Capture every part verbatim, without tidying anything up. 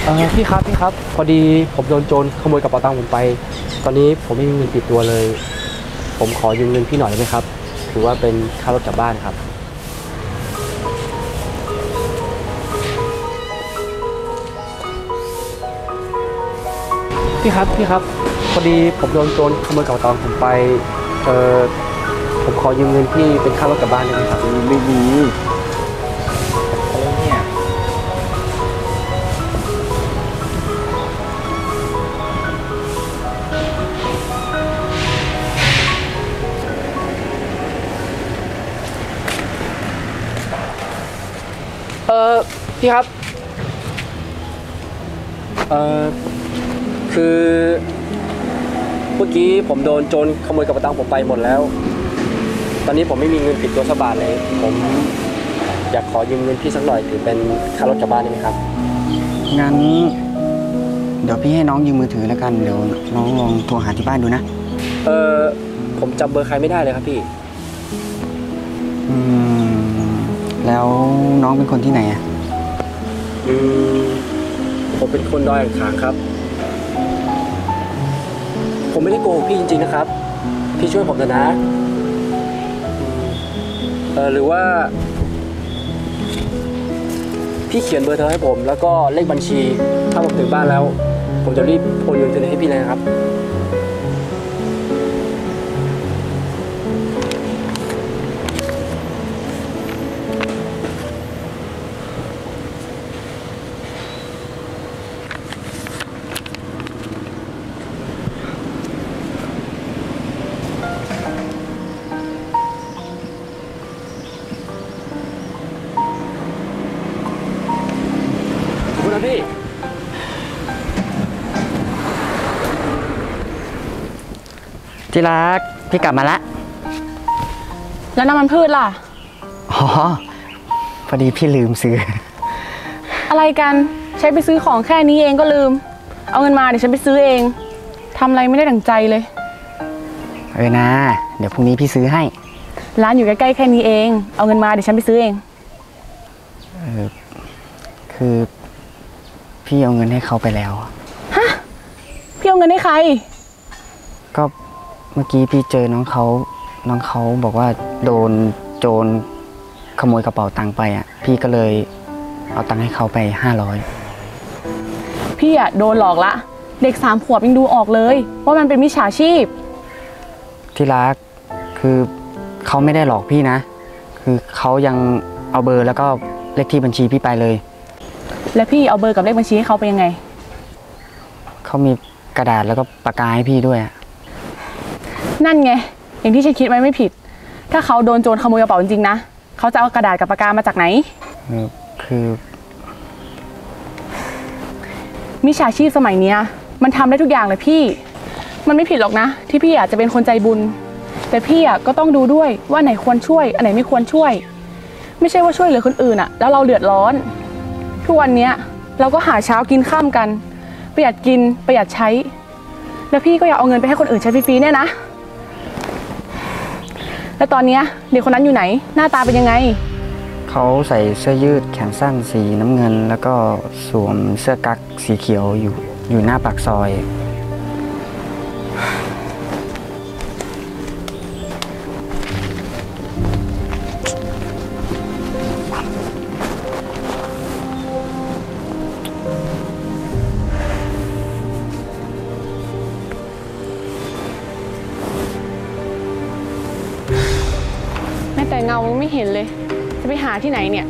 เออพี่ครับพี่ครับพอดีผมโดนโจรขโมยกระเป๋าตังค์ผมไปตอนนี้ผมไม่มีเงินติดตัวเลยผมขอยืมเงินพี่หน่อยได้ไหมครับถือว่าเป็นค่ารถกลับบ้านครับพี่ครับพี่ครับพอดีผมโดนโจรขโมยกระเป๋าตังค์ผมไปเออผมขอยืมเงินพี่เป็นค่ารถกลับบ้านได้ไหมครับไม่มีอะไรเนี่ยเออพี่ครับเออคือเมื่อกี้ผมโดนโจรขโมยกระเป๋าตังค์ผมไปหมดแล้วตอนนี้ผมไม่มีเงินติดตัวสักบาทเลยผมอยากขอยืมเงินพี่สักหน่อยถือเป็นค่ารถกลับบ้านได้ไหมครับงั้นเดี๋ยวพี่ให้น้องยืมมือถือแล้วกันเดี๋ยวน้องลองโทรหาที่บ้านดูนะเออผมจำเบอร์ใครไม่ได้เลยครับพี่อืมแล้วน้องเป็นคนที่ไหนอ่ะอืมผมเป็นคนดอยอ่างขางครับผมไม่ได้โกหกพี่จริงๆนะครับพี่ช่วยผมเถอะนะเออหรือว่าพี่เขียนเบอร์โทรให้ผมแล้วก็เลขบัญชีถ้าผมถึงบ้านแล้วผมจะรีบโอนเงินคืนให้พี่เลยนะครับคุณพี่ที่รักพี่กลับมาละแล้วน้ำมันพืชล่ะอ๋อพอดีพี่ลืมซื้ออะไรกันใช้ไปซื้อของแค่นี้เองก็ลืมเอาเงินมาเดี๋ยวฉันไปซื้อเองทำอะไรไม่ได้ดั่งใจเลยเออนะเดี๋ยวพรุ่งนี้พี่ซื้อให้ร้านอยู่ใกล้ๆแค่นี้เองเอาเงินมาเดี๋ยวฉันไปซื้อเองเออคือพี่เอาเงินให้เขาไปแล้วฮะพี่เอาเงินให้ใครก็เมื่อกี้พี่เจอน้องเขาน้องเขาบอกว่าโดนโจรขโมยกระเป๋าตังค์ไปอ่ะพี่ก็เลยเอาตังค์ให้เขาไปห้าร้อยพี่อ่ะโดนหลอกละเด็กสามขวบยังดูออกเลยว่ามันเป็นมิจฉาชีพที่รักคือเขาไม่ได้หลอกพี่นะคือเขายังเอาเบอร์แล้วก็เลขที่บัญชีพี่ไปเลยแล้วพี่เอาเบอร์กับเลขบัญชีให้เขาไปยังไงเขามีกระดาษแล้วก็ปากกาให้พี่ด้วยนั่นไงอย่างที่ฉันคิดไว้ไม่ผิดถ้าเขาโดนโจรขโมยกระเป๋าจริงๆนะเขาจะเอากระดาษกับปากกามาจากไหนคือมิจฉาชีพสมัยนี้มันทำได้ทุกอย่างเลยพี่มันไม่ผิดหรอกนะที่พี่อยากจะเป็นคนใจบุญแต่พี่อ่ะก็ต้องดูด้วยว่าไหนควรช่วยอันไหนไม่ควรช่วยไม่ใช่ว่าช่วยเหลือคนอื่นอ่ะแล้วเราเดือดร้อนทุกวันนี้เราก็หาเช้ากินข้ามกันประหยัดกินประหยัดใช้แล้วพี่ก็อยากเอาเงินไปให้คนอื่นใช้ฟรีๆเนี่ยนะแล้วตอนนี้เด็กคนนั้นอยู่ไหนหน้าตาเป็นยังไงเขาใส่เสื้อยืดแขนสั้นสีน้ำเงินแล้วก็สวมเสื้อกั๊กสีเขียวอยู่อยู่หน้าปากซอยแม้แต่เงาไม่เห็นเลยจะไปหาที่ไหนเนี่ย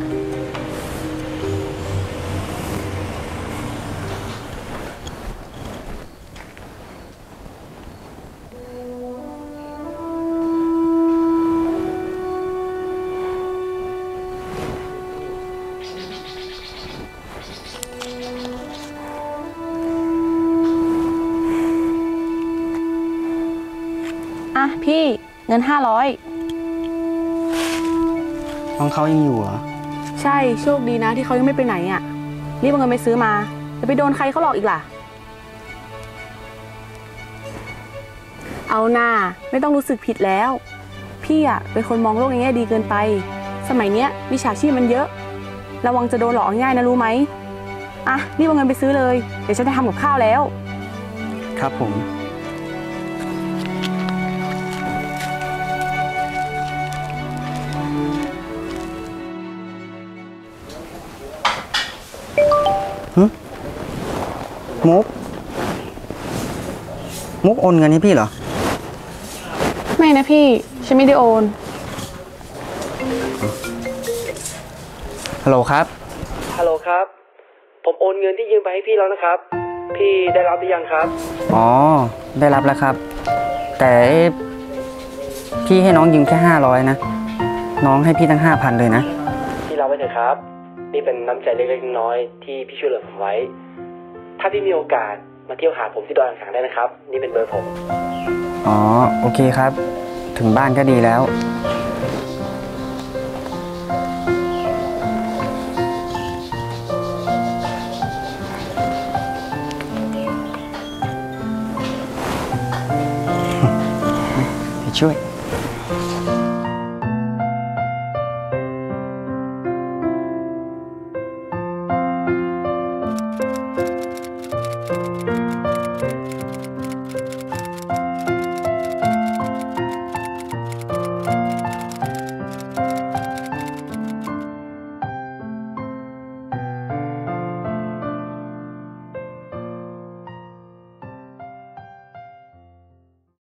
อ่ะพี่เงินห้าร้อยน้องเขายังอยู่เหรอใช่โชคดีนะที่เขายังไม่ไปไหนอ่ะรีบเอาเงินไปซื้อมาจะไปโดนใครเขาหลอกอีกล่ะเอาหน้าไม่ต้องรู้สึกผิดแล้วพี่อ่ะเป็นคนมองโลกในแง่ดีเกินไปสมัยเนี้ยมิจฉาชีพมันเยอะระวังจะโดนหลอกง่ายนะรู้ไหมอ่ะรีบเอาเงินไปซื้อเลย เดี๋ยวฉันจะทำกับข้าวแล้วครับผมหึมุก มุกโอนเงินให้พี่เหรอไม่นะพี่ ฉันไม่ได้โอนฮัลโหลครับฮัลโหลครับ ผมโอนเงินที่ยืมไปให้พี่แล้วนะครับ พี่ได้รับหรือยังครับอ๋อ ได้รับแล้วครับ แต่พี่ให้น้องยืมแค่ห้าร้อยนะ น้องให้พี่ตั้งห้าพันเลยนะพี่รับไว้เถอะครับ นี่เป็นน้ำใจเล็กๆน้อยๆที่พี่ช่วยเหลือผมไว้ ถ้าพี่มีโอกาสมาเที่ยวหาผมที่ดอยอ่างขางได้นะครับ นี่เป็นเบอร์ผมอ๋อ โอเคครับ ถึงบ้านก็ดีแล้ว ไปช่วย